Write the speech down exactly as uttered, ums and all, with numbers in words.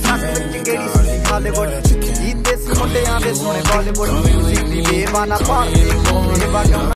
नस विच गेड़ी सुनी हालीवुड गीत देसी मुंडियां दे सुने बॉलीवुड म्यूजिक दी बेवाना भारती